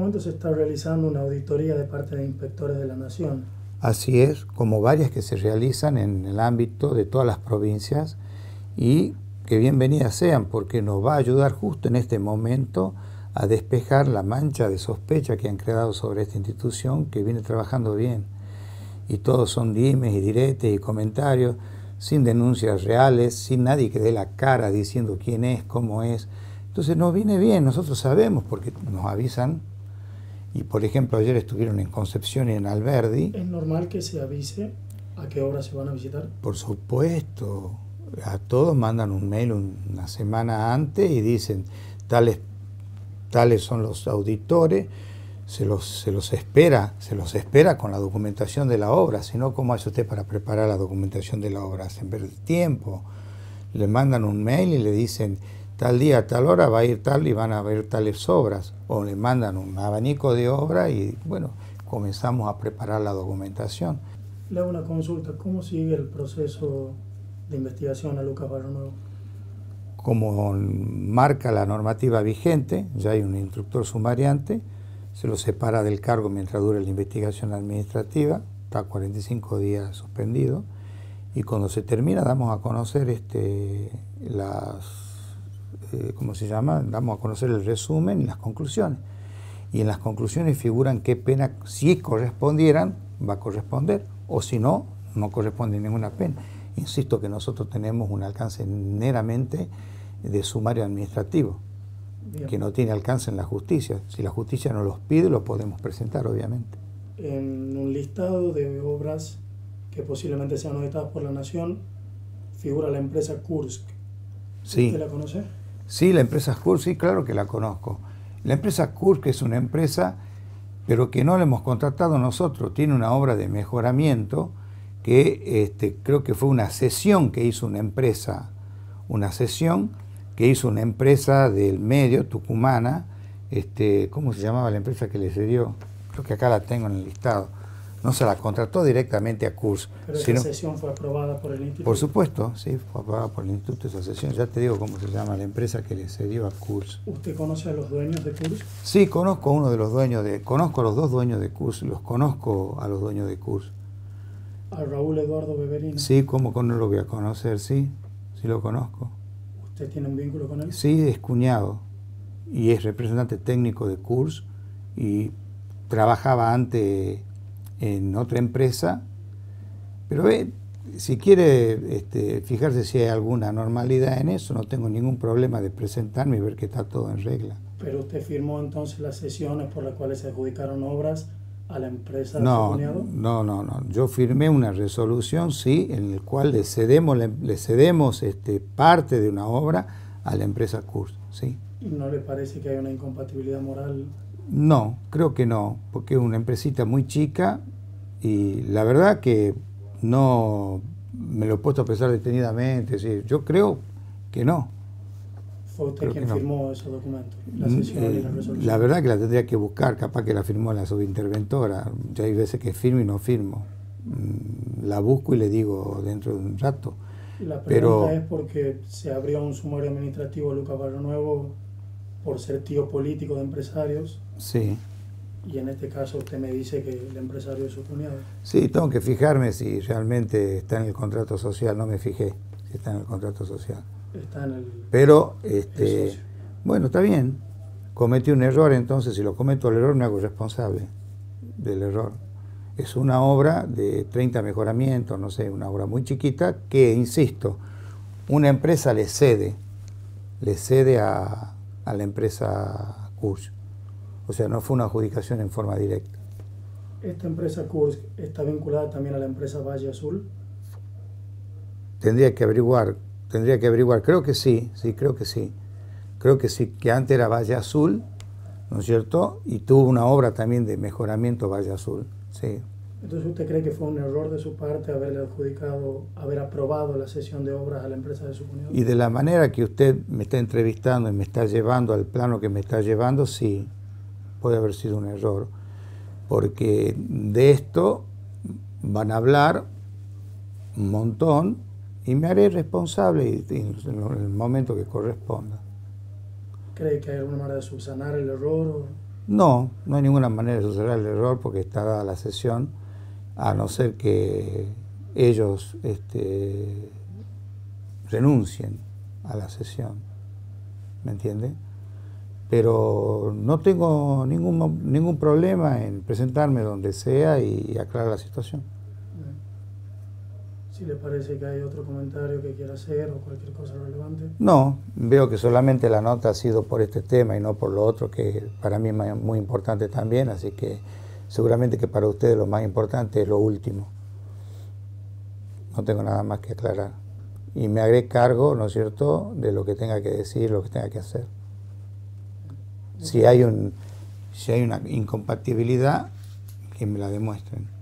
momento se está realizando una auditoría de parte de inspectores de la Nación. Así es, como varias que se realizan en el ámbito de todas las provincias, y que bienvenidas sean, porque nos va a ayudar justo en este momento a despejar la mancha de sospecha que han creado sobre esta institución que viene trabajando bien. Y todos son dimes y diretes y comentarios, sin denuncias reales, sin nadie que dé la cara diciendo quién es, cómo es. Entonces nos viene bien, nosotros sabemos porque nos avisan. Y por ejemplo, ayer estuvieron en Concepción y en Alberdi. ¿Es normal que se avise a qué hora se van a visitar? Por supuesto, a todos mandan un mail una semana antes y dicen tales son los auditores, se los espera con la documentación de la obra, si no, ¿cómo hace usted para preparar la documentación de la obra? Hacen perder tiempo. Le mandan un mail y le dicen tal día, tal hora va a ir tal y van a ver tales obras, o le mandan un abanico de obra y bueno, comenzamos a preparar la documentación. Le hago una consulta, ¿cómo sigue el proceso de investigación a Lucas Barrio Nuevo? Como marca la normativa vigente, ya hay un instructor sumariante, se lo separa del cargo mientras dure la investigación administrativa, está 45 días suspendido, y cuando se termina damos a conocer ¿cómo se llama? Damos a conocer el resumen y las conclusiones. Y en las conclusiones figuran qué pena, si correspondieran, va a corresponder, o si no, no corresponde ninguna pena. Insisto que nosotros tenemos un alcance meramente de sumario administrativo, bien, que no tiene alcance en la justicia. Si la justicia nos los pide, lo podemos presentar, obviamente. En un listado de obras que posiblemente sean auditadas por la Nación, figura la empresa Kursk. Sí. ¿Usted la conoce? Sí, la empresa Kursk, sí, claro que la conozco. La empresa Kursk es una empresa, pero que no la hemos contratado nosotros. Tiene una obra de mejoramiento que creo que fue una cesión que hizo una empresa del medio, tucumana. ¿Cómo se llamaba la empresa que le cedió? Creo que acá la tengo en el listado. No se la contrató directamente a Kursk. ¿Pero esa sesión fue aprobada por el instituto? Por supuesto, sí, fue aprobada por el instituto esa sesión. Ya te digo cómo se llama la empresa que le cedió a Kursk. ¿Usted conoce a los dueños de Kursk? Sí, conozco a conozco a los dos dueños de Kursk, los conozco a los dueños de Kursk. ¿A Raúl Eduardo Beverino? Sí, ¿cómo no lo voy a conocer? Sí lo conozco. ¿Usted tiene un vínculo con él? Sí, es cuñado y es representante técnico de Kursk y trabajaba antes en otra empresa, pero si quiere fijarse si hay alguna normalidad en eso, no tengo ningún problema de presentarme y ver que está todo en regla. ¿Pero usted firmó entonces las sesiones por las cuales se adjudicaron obras a la empresa de su cuñado? No. Yo firmé una resolución, sí, en la cual le cedemos parte de una obra a la empresa Kursk, sí. ¿Y no le parece que hay una incompatibilidad moral? No, creo que no, porque es una empresita muy chica y la verdad que no me lo he puesto a pensar detenidamente. ¿Sí? Yo creo que no. ¿Fue usted quien firmó esos documentos, la sesión y la resolución? La verdad que la tendría que buscar, capaz que la firmó la subinterventora. Ya hay veces que firmo y no firmo. La busco y le digo dentro de un rato. La pregunta es porque se abrió un sumario administrativo a Lucas Barrio Nuevo por ser tío político de empresarios. Sí. Y en este caso usted me dice que el empresario es su cuñado. Sí, tengo que fijarme si realmente está en el contrato social. No me fijé si está en el contrato social. Está en el... Pero, bueno, está bien. Cometí un error, entonces si lo cometo el error me hago responsable del error. Es una obra de 30 mejoramientos, no sé, una obra muy chiquita que, insisto, una empresa le cede a la empresa Kursk. O sea, no fue una adjudicación en forma directa. ¿Esta empresa Kursk está vinculada también a la empresa Valle Azul? Tendría que averiguar, creo que sí, creo que sí. Creo que sí, que antes era Valle Azul, ¿no es cierto? Y tuvo una obra también de mejoramiento Valle Azul, sí. Entonces, ¿usted cree que fue un error de su parte haber aprobado la cesión de obras a la empresa de su cuñado? Y de la manera que usted me está entrevistando y me está llevando al plano que me está llevando, sí, puede haber sido un error. Porque de esto van a hablar un montón y me haré responsable en el momento que corresponda. ¿Cree que hay alguna manera de subsanar el error? No, no hay ninguna manera de suceder el error porque está dada la sesión, a no ser que ellos renuncien a la sesión, ¿me entiende? Pero no tengo ningún problema en presentarme donde sea y aclarar la situación. Si le parece que hay otro comentario que quiera hacer o cualquier cosa relevante. No, veo que solamente la nota ha sido por este tema y no por lo otro, que para mí es muy importante también, así que seguramente que para ustedes lo más importante es lo último. No tengo nada más que aclarar. Y me haré cargo, ¿no es cierto?, de lo que tenga que decir, lo que tenga que hacer. Si hay una incompatibilidad, que me la demuestren.